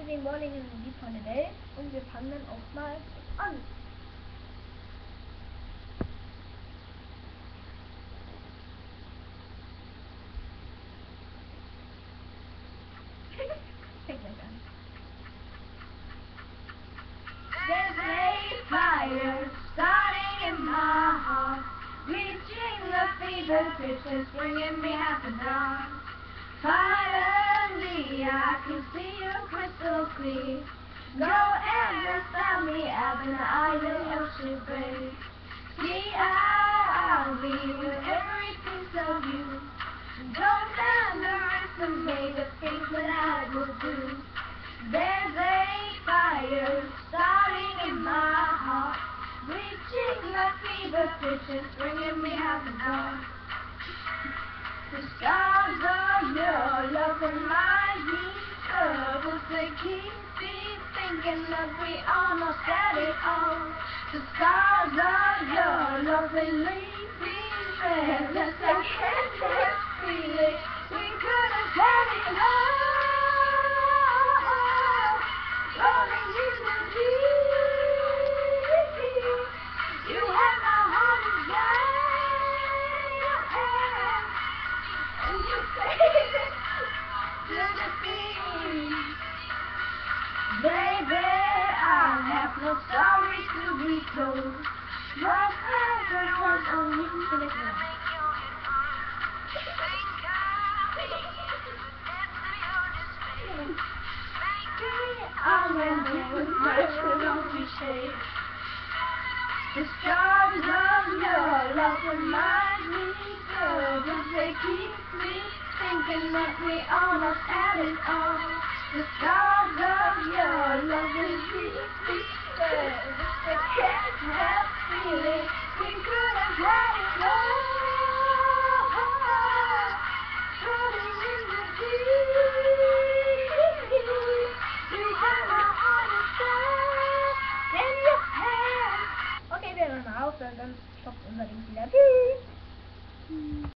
Saturday morning is a deep holiday und wir fangen dann auch mal an. Fängt gleich an. There's a fire starting in my heart, reaching the fever pitch that's bringing me half a dawn. Finally, I can see you crystal clear. Go and find me out in the island ocean bay. See, I'll be with every piece of you. Don't underestimate the things that I will do. There's a fire starting in my heart, reaching the fever pitch and bringing me half a dawn. The stars of your love remind me of they keep me thinking that we almost had it all. The stars of your love, they leave me breathless. I can't help feeling we could have had it all. Rolling in the deep, you had my heart inside your hand, and you saved it to the sea. Baby, I have no story to be told. My presence was only flicker. I'm in with my lonely shade. The stars of your love remind me of as they keep me thinking that we almost had it all. The stars of your love they keep me breathless. I can't help feeling we could have had it all. Floating in the deep, you had my heart inside in your hand. Okay, wir hören mal auf, dann stoppt unser Ding wieder. Tschüss.